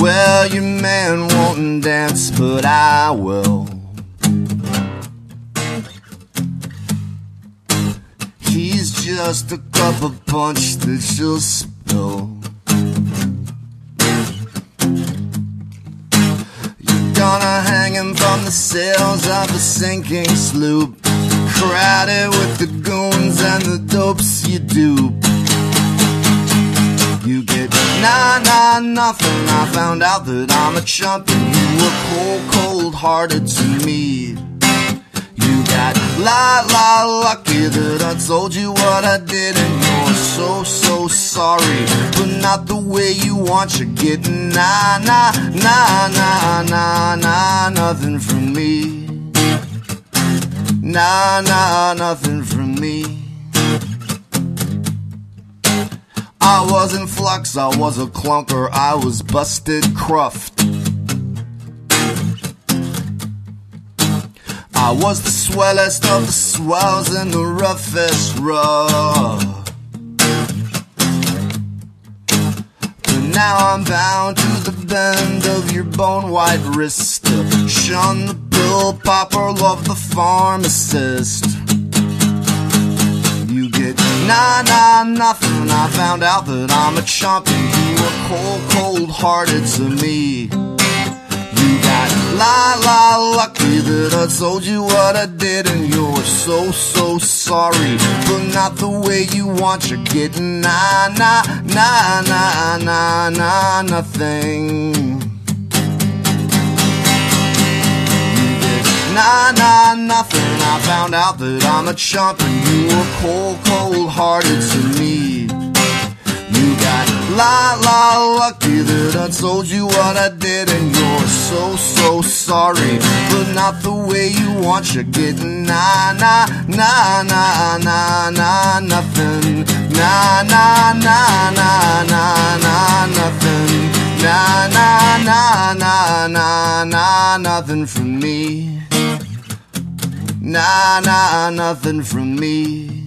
Well, your man won't dance, but I will. He's just a cup of punch that you'll spill. You're gonna hang him from the sails of a sinking sloop, crowded with the goons and the dopes you dupe. You get nothing. I found out that I'm a chump and you were cold-hearted to me. You got lucky that I told you what I did, and you're so sorry, but not the way you want. You're getting nothing from me. Nothing from me. I wasn't flux, I was a clunker, I was busted cruft. I was the swellest of the swells and the roughest rough. But now I'm bound to the bend of your bone-white wrist to shun the pill popper, love the pharmacist. You get nothing. I found out that I'm a chump and you were cold-hearted to me. You got lucky that I told you what I did, and you're so sorry, but not the way you want. You're getting nothing. Nothing. I found out that I'm a chump and you were cold-hearted to me. You got lucky that I told you what I did, and you're so sorry, but not the way you want. You're getting nothing. Nothing from me. Nothing from me.